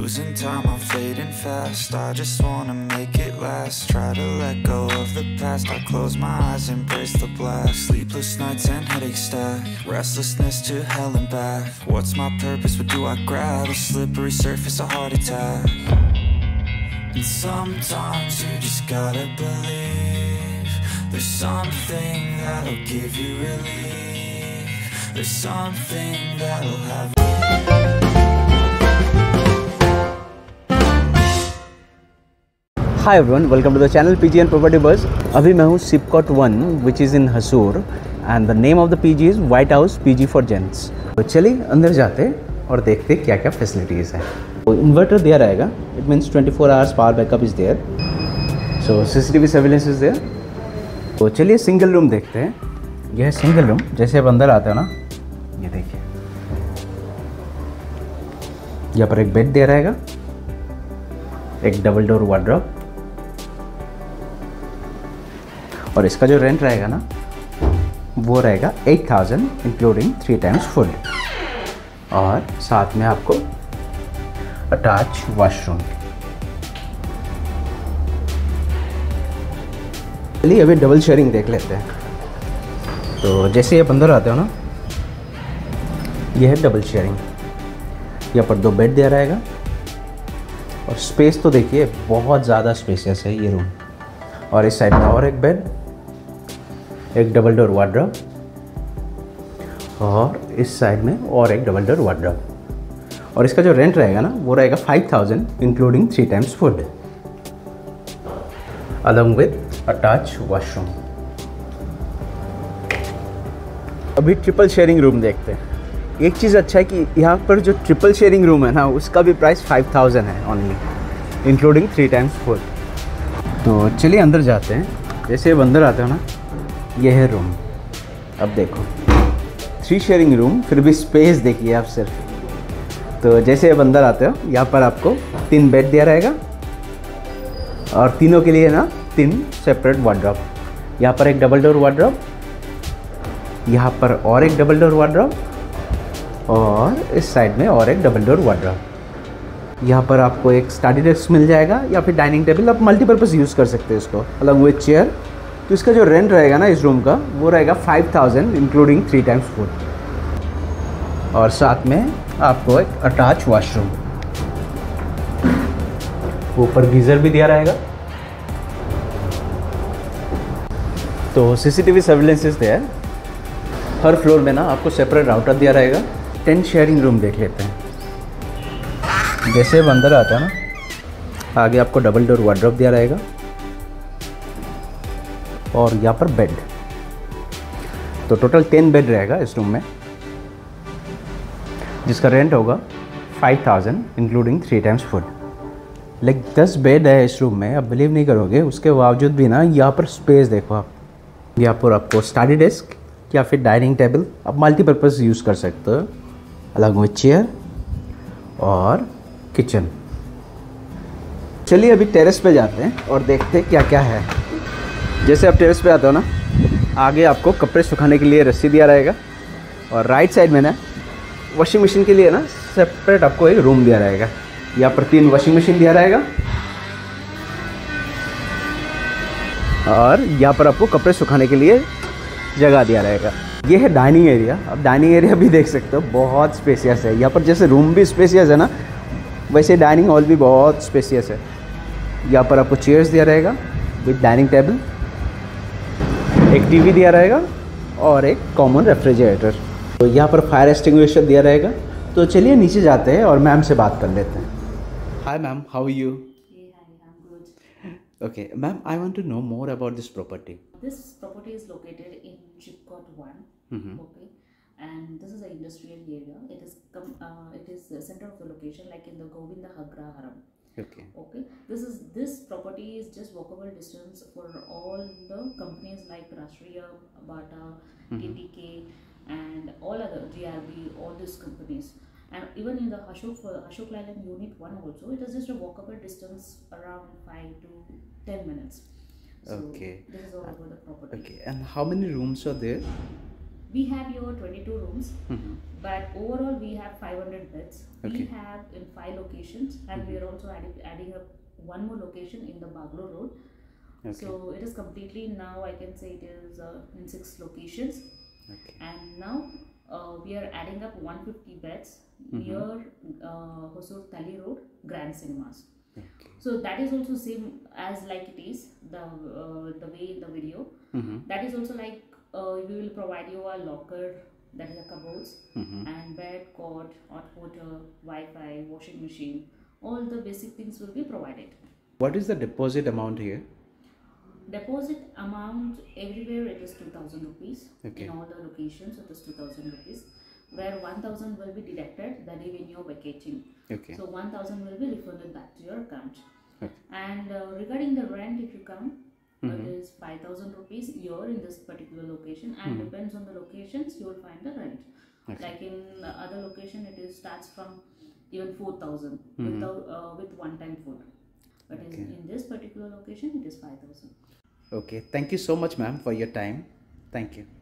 Losing time, I'm fading fast. I just wanna make it last. Try to let go of the past. I close my eyes, embrace the blast. Sleepless nights and headaches stack. Restlessness to hell and back. What's my purpose? What do I grab? A slippery surface, a heart attack. And sometimes you just gotta believe there's something that'll give you relief. There's something that'll have. Hi everyone, welcome to the channel PG and property buzz. अभी मैं हूँ SIPCOT 1 which is in Hosur and the name of the PG is white house PG for gents. तो चलिए अंदर जाते और देखते क्या क्या फैसिलिटीज़ है। तो इन्वर्टर दिया रहेगा, it means 24 hours power backup is there. So CCTV surveillance is there. तो चलिए सिंगल रूम देखते हैं। यह है सिंगल रूम। जैसे आप अंदर आते हो ना, ये देखिए, यहाँ पर एक बेड दिया रहेगा, एक डबल डोर वार्डरोब, और इसका जो रेंट रहेगा ना वो रहेगा 8000 इंक्लूडिंग 3 टाइम्स फूड, और साथ में आपको अटैच वॉशरूम। चलिए अभी डबल शेयरिंग देख लेते हैं। तो जैसे ही आप अंदर आते हो ना, यह है डबल शेयरिंग। यहाँ पर 2 बेड दिया रहेगा, और स्पेस तो देखिए बहुत ज़्यादा स्पेसियस है ये रूम। और इस साइड में और एक बेड, एक डबल डोर वार्डरोब, और इस साइड में और एक डबल डोर वार्डरोब। और इसका जो रेंट रहेगा ना वो रहेगा 5000 including 3 times food along with attach washroom. अभी ट्रिपल शेयरिंग रूम देखते हैं। एक चीज़ अच्छा है कि यहाँ पर जो ट्रिपल शेयरिंग रूम है ना उसका भी प्राइस 5000 है ओनली इंक्लूडिंग 3 टाइम्स फूड। तो चलिए अंदर जाते हैं। जैसे अब अंदर आते हो ना, ये है रूम। अब देखो 3 शेयरिंग रूम, फिर भी स्पेस देखिए आप सिर्फ। तो जैसे अब अंदर आते हो, यहाँ पर आपको 3 बेड दिया रहेगा, और तीनों के लिए ना 3 सेपरेट वार्डरोब। यहाँ पर एक डबल डोर वार्डरोब, यहाँ पर और एक डबल डोर वार्डरोब, और इस साइड में और एक डबल डोर वार्डरोब। यहाँ पर आपको एक स्टडी डेस्क मिल जाएगा, या फिर डाइनिंग टेबल। आप मल्टीपर्पज़ यूज़ कर सकते हैं इसको अलॉन्ग विद चेयर। तो इसका जो रेंट रहेगा ना इस रूम का वो रहेगा 5000 इंक्लूडिंग 3 टाइम्स फूड, और साथ में आपको एक अटैच वॉशरूम। ऊपर गीज़र भी दिया रहेगा। तो सीसीटीवी सर्विलेंस इज देयर। हर फ्लोर में ना आपको सेपरेट राउटर दिया रहेगा। 10 शेयरिंग रूम देख लेते हैं। जैसे अब अंदर आता है ना, आगे आपको डबल डोर वार्डरोब दिया रहेगा, और यहाँ पर बेड। तो टोटल 10 बेड रहेगा इस रूम में, जिसका रेंट होगा 5000 including 3 times food. Like 10 bed है इस रूम में, आप बिलीव नहीं करोगे। उसके बावजूद भी ना यहाँ पर स्पेस देखो आप। यहाँ पर आपको स्टडी डेस्क या फिर डाइनिंग टेबल आप मल्टीपर्पज़ यूज़ कर सकते हो अलॉन्ग विद चेयर और किचन। चलिए अभी टेरेस पे जाते हैं और देखते हैं क्या क्या है। जैसे आप टेरेस पे आते हो ना, आगे आपको कपड़े सुखाने के लिए रस्सी दिया रहेगा, और राइट साइड में ना वॉशिंग मशीन के लिए ना सेपरेट आपको एक रूम दिया रहेगा। यहाँ पर 3 वॉशिंग मशीन दिया रहेगा, और यहाँ पर आपको कपड़े सुखाने के लिए जगह दिया रहेगा। ये है डाइनिंग एरिया। अब डाइनिंग एरिया भी देख सकते हो, बहुत स्पेसियस है। यहाँ पर जैसे रूम भी स्पेसियस है ना, वैसे डाइनिंग हॉल भी बहुत स्पेसियस है। यहाँ पर आपको चेयर्स दिया रहेगा विद डाइनिंग टेबल, एक टीवी दिया रहेगा, और एक कॉमन रेफ्रिजरेटर। तो यहाँ पर फायर एक्सटिंग्विशर दिया रहेगा। तो चलिए नीचे जाते हैं और मैम से बात कर लेते हैं। Hi ma'am, how are you? Okay, ma'am, I want to know more about this property. This property is located in Chipcot 1. Okay, and this is an industrial area. It is the center of the location, like in the Govinda Agraharam. Okay. Okay, this property is just walkable distance for all the companies like Rashtriya, Bata, KTK, and all other GRB, all these companies. And even in the Ashok Leyland Unit 1 also, it is just a walkable distance around 5 to 10 minutes. So Okay. this is all over the property. Okay, and how many rooms are there? We have your 22 rooms, But overall, we have 500 beds. Okay. We have in 5 locations, and we are also adding up one more location in the Baglo Road. Okay. So it is completely now, I can say it is in 6 locations. Okay. And now we are adding up 150 beds near Hosur Tali Road, Grand Cinemas. Okay. So that is also same as like it is the way in the video. That is also like we will provide you a locker, that is a cupboards, and bed, cot, hot water, Wi-Fi, washing machine. All the basic things will be provided. What is the deposit amount here? Deposit amount everywhere it is 2,000 rupees. Okay. In all the locations it is 2,000 rupees, where 1,000 will be deducted the day when you are vacating. Okay. So 1,000 will be refunded back to your account. Okay. And regarding the rent, if you come, it is 5,000 rupees here in this particular location, and depends on the locations you will find the rent. Okay. Like in other location it is starts from even 4,000 with one-time food, but in this particular location it is 5,000. Okay, thank you so much, ma'am, for your time. Thank you.